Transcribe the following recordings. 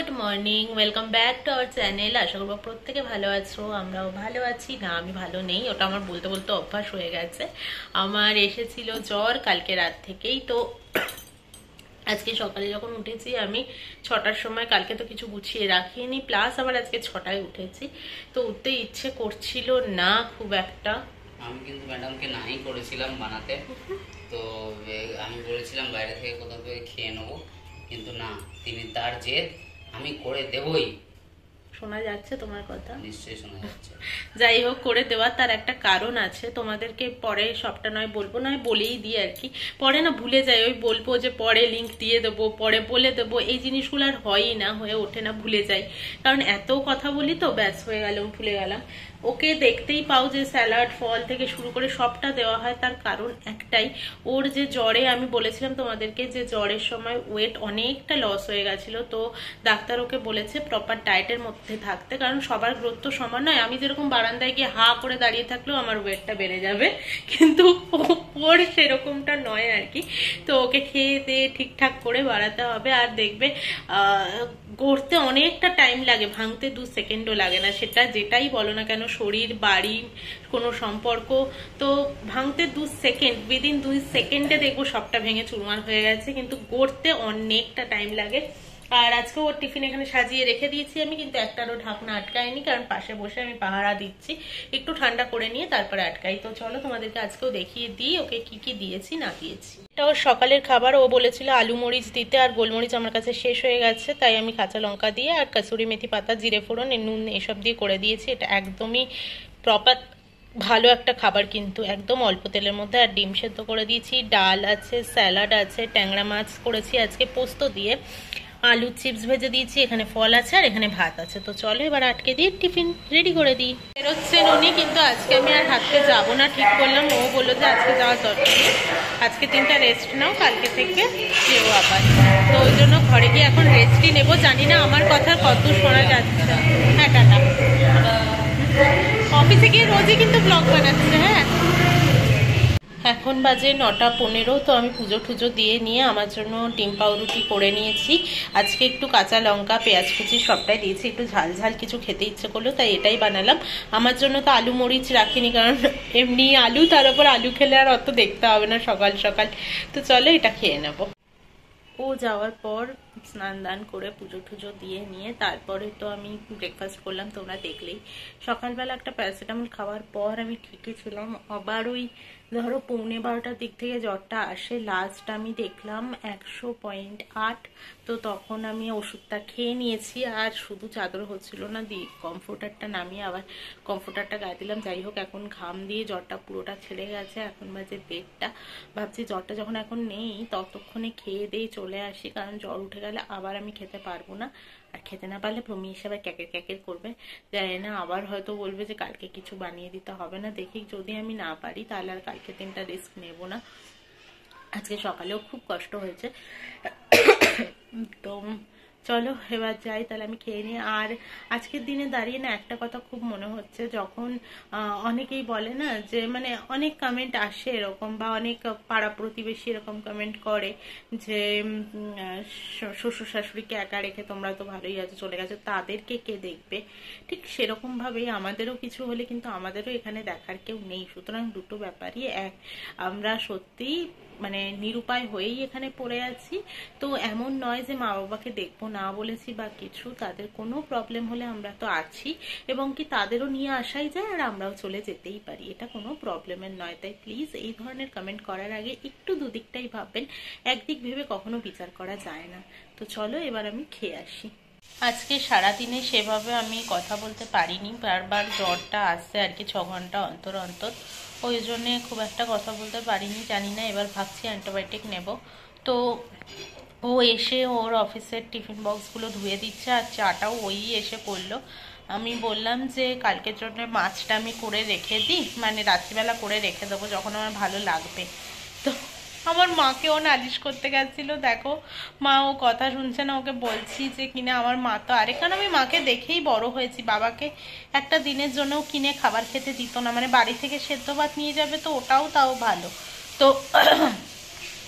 Good morning, welcome back to our channel. আশা করবো প্রত্যেকে ভালো আছো, আমরাও ভালো আছি। না, আমি ভালো নেই, ওটা আমার বলতে বলতে অভ্যাস হয়ে গেছে। আমার এসেছিল জ্বর কালকে রাত থেকেই। তো আজকে সকালে যখন উঠেছি আমি 6টার সময়, কালকে তো কিছু গুছিয়ে রাখিনি, প্লাস আবার আজকে 6টায় উঠেছি। তো উঠতে ইচ্ছে করছিল না খুব একটা। আমি কিন্তু ম্যাডামকে নাই করেছিলাম বানাতে। তো আমি বলেছিলাম বাইরে থেকে কোথাও থেকে খেয়ে নেবো, কিন্তু না, তিনি তার জেদ আমি করে দেবই। শোনা যাচ্ছে তোমার কথা? নিশ্চয়ই শোনা যাচ্ছে। যাই হোক, করে দেওয়ার তার একটা কারণ আছে, তোমাদেরকে পরে সবটা নয় বলবো, নয় বলেই দিই আর কি। পরে না ভুলে যাই, ওই বলবো যে পরে লিংক দিয়ে দেবো, পরে বলে দেবো, এই জিনিসগুলো আর হয়ই না, হয়ে ওঠে না, ভুলে যাই। কারণ এত কথা বলি তো ব্যাস হয়ে গেল, ভুলে গেলাম। ওকে দেখতেই পাও যে স্যালাড ফল থেকে শুরু করে সবটা দেওয়া হয়, তার কারণ একটাই, ওর যে জ্বরে, আমি বলেছিলাম তোমাদেরকে যে জ্বরের সময় ওয়েট অনেকটা লস হয়ে গেছিল। তো ডাক্তার ওকে বলেছে প্রপার ডায়েটের মধ্যে থাকতে, কারণ সবার গ্রোথ তো সমান নয়। আমি যেরকম বারান্দায় গিয়ে হা করে দাঁড়িয়ে থাকলেও আমার ওয়েটটা বেড়ে যাবে, কিন্তু ওর সেরকমটা নয় আর কি। তো ওকে খেয়ে দিয়ে ঠিকঠাক করে বাড়াতে হবে। আর দেখবে গড়তে অনেকটা টাইম লাগে, ভাঙতে 2 সেকেন্ডও লাগে না। সেটা যেটাই বলো না কেন, শরীর বাড়ি কোনো সম্পর্ক, তো ভাঙতে 2 সেকেন্ড, উইদিন 2 সেকেন্ডে দেখবো সবটা ভেঙে চুরমার হয়ে গেছে, কিন্তু গড়তে অনেকটা টাইম লাগে। আর আজকে ওর টিফিন এখানে সাজিয়ে রেখে দিয়েছি আমি, কিন্তু একটারও ঢাকনা আটকায়নি, কারণ পাশে বসে আমি পাহারা দিচ্ছি, একটু ঠান্ডা করে নিয়ে তারপরে আটকাই। তো চলো তোমাদেরকে আজকেও দেখিয়ে দিই ওকে কি কি দিয়েছি না দিয়েছি। এটা ওর সকালের খাবার। ও বলেছিল আলু মরিচ দিতে, আর গোলমরিচ আমার কাছে শেষ হয়ে গেছে, তাই আমি কাঁচা লঙ্কা দিয়ে আর কাসুরি মেথি পাতা, জিরে ফোড়ন, নুন এসব দিয়ে করে দিয়েছি। এটা একদমই প্রপার ভালো একটা খাবার, কিন্তু একদম অল্প তেলের মধ্যে। আর ডিম সেদ্ধ করে দিয়েছি, ডাল আছে, স্যালাড আছে, ট্যাংরা মাছ করেছি আজকে পোস্ত দিয়ে, আলু চিপস ভেজে দিয়েছি, এখানে ফল আছে আর এখানে ভাত আছে। তো চলো এবার আটকে দিয়ে টিফিন রেডি করে দিই। বেরোচ্ছেন উনি, কিন্তু আজকে আমি আর হাঁটতে যাবো না ঠিক করলাম। ও বললো যে আজকে যাওয়ার দরকার নেই, আজকে 3টা রেস্ট নাও, কালকে থেকে যেও আবার। তো ওই জন্য ঘরে গিয়ে এখন রেস্টই নেবো। জানি না আমার কথা কত শোনা যাচ্ছে। হ্যাঁ, টাটা। অফিসে গিয়ে রোজই কিন্তু ব্লগ বানাচ্ছে। হ্যাঁ, এখন বাজে 9টা 15। তো আমি পুজো টুজো দিয়ে নিয়ে আমার জন্য ডিম পাউরুটি করে নিয়েছি। আজকে একটু কাঁচা লঙ্কা, পেঁয়াজ কুচি সবটাই দিয়েছি, একটু ঝাল ঝাল কিছু খেতে ইচ্ছে করলো, তাই এটাই বানালাম। আমার জন্য তো আলু মরিচ রাখিনি, কারণ এমনি আলু, তার উপর আলু খেলে আর অত দেখতে হবে না সকাল সকাল। তো চলো এটা খেয়ে নেবো। ও যাওয়ার পর স্নান দান করে পুজো টুজো দিয়ে নিয়ে তারপরে তো আমি ব্রেকফাস্ট করলাম, তোমরা দেখলেই। সকালবেলা একটা প্যারাসিটামল খাওয়ার পর আমি ঠিকই ছিলাম, আবার ওই ধরো 11:45টার দিক থেকে জ্বরটা আসে। লাস্ট আমি দেখলাম 100.8। তো তখন আমি ওষুধটা খেয়ে নিয়েছি, আর শুধু চাদর হচ্ছিল না, দিয়ে কমফোর্টারটা নামিয়ে আবার কমফোর্টারটা গায়ে দিলাম। যাই হোক, এখন ঘাম দিয়ে জ্বরটা পুরোটা ছেড়ে গেছে। এখন বাজে 1:30। ভাবছি জ্বরটা যখন এখন নেই ততক্ষণে খেয়ে দিয়ে চলে আসি, কারণ জ্বর উঠে গেলে আবার আমি খেতে পারবো না। আর খেতে না পারলে প্রমি হিসাবে ক্যাকের ক্যাকের করবে, জানি না, আবার হয়তো বলবে যে কালকে কিছু বানিয়ে দিতে হবে না। দেখি, যদি আমি না পারি তাহলে আর কালকে 3টা রিস্ক নেব না। আজকে সকালেও খুব কষ্ট হয়েছে। তো চলো এবার যাই, তাহলে আমি খেয়ে নিই। আর আজকের দিনে দাঁড়িয়ে না একটা কথা খুব মনে হচ্ছে, যখন অনেকেই বলে না যে মানে অনেক কমেন্ট আসে এরকম, বা অনেক পাড়া প্রতিবেশী এরকম কমেন্ট করে যে শ্বশুর শাশুড়িকে একা রেখে তোমরা তো ভালোই আছো, চলে গেছো, তাদেরকে কে দেখবে। ঠিক সেরকম ভাবেই আমাদেরও কিছু হলে কিন্তু আমাদেরও এখানে দেখার কেউ নেই। সুতরাং দুটো ব্যাপারই এক, আমরা সত্যিই মানে নিরুপায় হয়েই এখানে পড়ে আছি। তো এমন নয় যে মা বাবাকে দেখবো না বলেছি বা কিছু, তাদের কোনো প্রবলেম হলে আমরা তো আছি, এবং কি তাদেরও নিয়ে আসাই যায়, আর আমরাও চলে যেতেই পারি, এটা কোনো প্রবলেমের নয়। তাই প্লিজ এই ধরনের কমেন্ট করার আগে একটু দুদিকটাই ভাববেন, একদিক ভেবে কখনো বিচার করা যায় না। তো চলো এবার আমি খেয়ে আসি। আজকে সারাদিনে সেভাবে আমি কথা বলতে পারিনি, বারবার জ্বরটা আসছে আর কি 6 ঘন্টা অন্তর অন্তর, ওই জন্যে খুব একটা কথা বলতে পারিনি। জানি না, এবার ভাবছি অ্যান্টিবায়োটিক নেব। তো ও এসে ওর অফিসের টিফিন বক্সগুলো ধুয়ে দিচ্ছে, আর চাটাও ওই এসে করলো। আমি বললাম যে কালকের জন্য মাছটা আমি করে রেখে দিই, মানে রাত্রিবেলা করে রেখে দেবো যখন আমার ভালো লাগবে। তো আমার মাকেও নালিশ করতে গেছিল, দেখো মা ও কথা শুনছে না, ওকে বলছি যে কিনা আমার মা তো আরে, কারণ আমি মাকে দেখেই বড় হয়েছি, বাবাকে একটা দিনের জন্যও কিনে খাবার খেতে দিত না, মানে বাড়ি থেকে সেদ্ধ ভাত নিয়ে যাবে তো ওটাও তাও ভালো। তো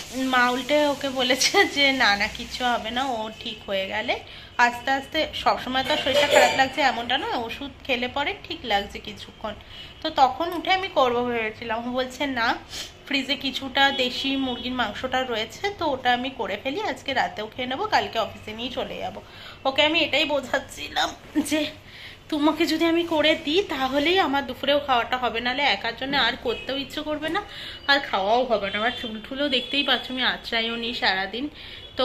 মা উল্টে ওকে বলেছে যে না না কিচ্ছু হবে না, ও ঠিক হয়ে গেলে আস্তে আস্তে, সবসময় তো শরীরটা খারাপ লাগছে এমনটা না, ওষুধ খেলে পরে ঠিক লাগছে কিছুক্ষণ। তো তখন উঠে আমি করবো ভেবেছিলাম, ও বলছে না ফ্রিজে কিছুটা দেশি মুরগির মাংসটা রয়েছে, তো ওটা আমি করে ফেলি, আজকে রাতেও খেয়ে নেবো, কালকে অফিসে নিয়ে চলে যাবো। ওকে আমি এটাই বোঝাচ্ছিলাম যে তোমাকে যদি আমি করে দিই তাহলেই আমার দুপুরেও খাওয়াটা হবে, নাহলে একার জন্য আর করতেও ইচ্ছে করবে না, আর খাওয়াও হবে না। আমার চুল টুলও দেখতেই পাচ্ছ আমি আঁচড়াইও নি সারাদিন। তো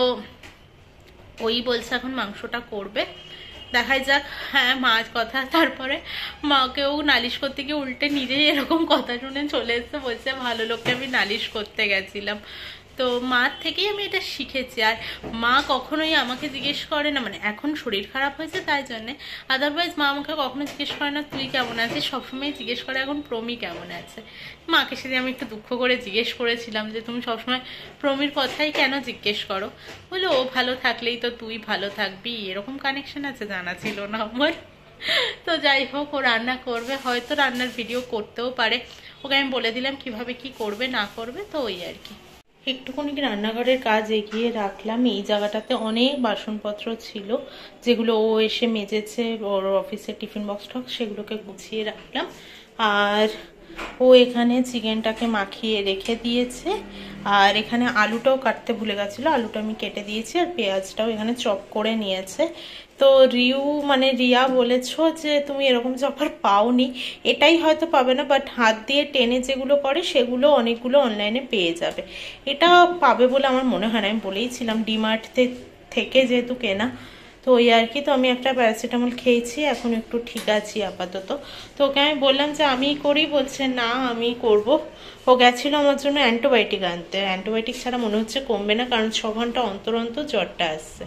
ওই বলছে এখন মাংসটা করবে, দেখাই যাক। হ্যাঁ মাছ কথা, তারপরে মাকেও নালিশ করতে গিয়ে উল্টে নিজেই এরকম কথা শুনে চলে এসছে, বলছে ভালো লোককে আমি নালিশ করতে গেছিলাম। তো মার থেকেই আমি এটা শিখেছি। আর মা কখনোই আমাকে জিজ্ঞেস করে না, মানে এখন শরীর খারাপ হয়েছে তাই জন্যে, আদারওয়াইজ মা আমাকে কখনো জিজ্ঞেস করে না তুই কেমন আছিস, সবসময় জিজ্ঞেস করে এখন প্রমি কেমন আছে। মাকে সেদিন আমি একটু দুঃখ করে জিজ্ঞেস করেছিলাম যে তুমি সবসময় প্রমির কথাই কেন জিজ্ঞেস করো, বলে ও ভালো থাকলেই তো তুই ভালো থাকবি, এরকম কানেকশন আছে, জানা ছিল না আমার। তো যাই হোক, ও রান্না করবে, হয়তো রান্নার ভিডিও করতেও পারে, ওকে আমি বলে দিলাম কিভাবে কি করবে না করবে। তো ওই আর কি, একটুখানি রান্নাঘরের কাজ এগিয়ে রাখলাম। এই জায়গাটাতে অনেক বাসনপত্র ছিল যেগুলো ও এসে মেজেছে, ওর অফিসের টিফিন বক্স টক্স সেগুলোকে গুছিয়ে রাখলাম। আর ও এখানে চিকেনটাকে মাখিয়ে রেখে দিয়েছে, আর এখানে আলুটাও কাটতে ভুলে গেছিলো, আলুটা আমি কেটে দিয়েছি, আর পেঁয়াজটাও এখানে চপ করে নিয়েছে। তো রিয়া বলেছো যে তুমি এরকম চপার পাওনি, এটাই হয়তো পাবে না, বাট হাত দিয়ে টেনে যেগুলো করে সেগুলো অনেকগুলো অনলাইনে পেয়ে যাবে, এটা পাবে বলে আমার মনে হয় না। আমি বলেইছিলাম ডিমার্ট থেকে যেহেতু কেনা, তো ওই আর কি। তো আমি একটা প্যারাসিটামল খেয়েছি, এখন একটু ঠিক আছি আপাতত। তো ওকে আমি বললাম যে আমি করি, বলছে না আমি করব। ও গেছিলো আমার জন্য অ্যান্টিবায়োটিক আনতে, অ্যান্টিবায়োটিক ছাড়া মনে হচ্ছে কমবে না, কারণ 6 ঘন্টা অন্তর অন্তর জ্বরটা আসছে।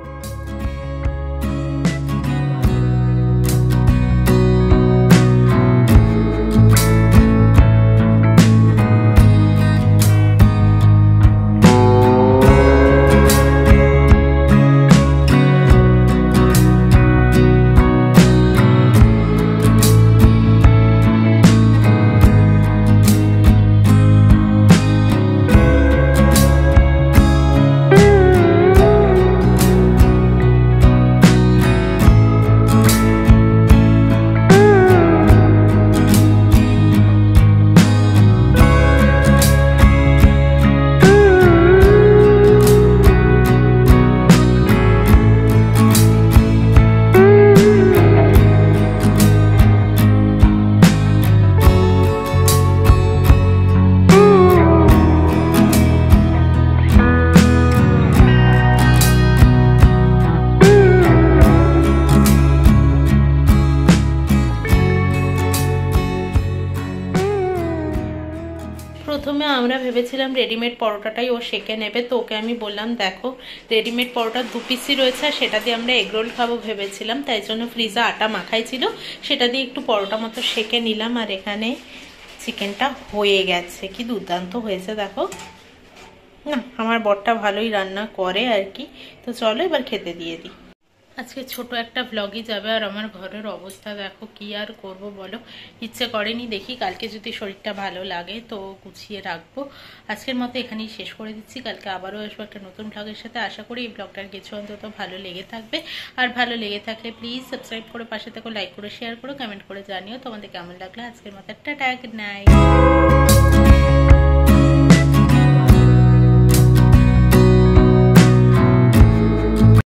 প্রথমে আমরা ভেবেছিলাম রেডিমেড পরোটাটাই ও সেঁকে নেবে, তো ওকে আমি বললাম দেখো রেডিমেড পরোটা 2 পিসই রয়েছে, আর সেটা দিয়ে আমরা এগরোল খাবো ভেবেছিলাম, তাই জন্য ফ্রিজে আটা মাখাই ছিল, সেটা দিয়ে একটু পরোটা মতো সেঁকে নিলাম। আর এখানে চিকেনটা হয়ে গেছে, কি দুর্দান্ত হয়েছে দেখো। না আমার বরটা ভালোই রান্না করে আর কি। তো চলো এবার খেতে দিয়ে দিই। আজকে ছোট একটা ব্লগই যাবে, আর আমার ঘরের অবস্থা দেখো, কি আর করব বলো, ইচ্ছে করেনি, দেখি কালকে যদি শরীরটা ভালো লাগে তো গুছিয়ে রাখবো। আজকের মতো এখানেই শেষ করে দিচ্ছি, কালকে আবারও আসবো একটা নতুন ব্লগের সাথে। আশা করি এই ব্লগটার কিছু অন্তত ভালো লেগে থাকবে, আর ভালো লেগে থাকলে প্লিজ সাবস্ক্রাইব করে পাশে থেকো, লাইক করে শেয়ার করো, কমেন্ট করে জানিও তোমাদের কেমন লাগলো। আজকের মতো টাটা, গুড নাইট।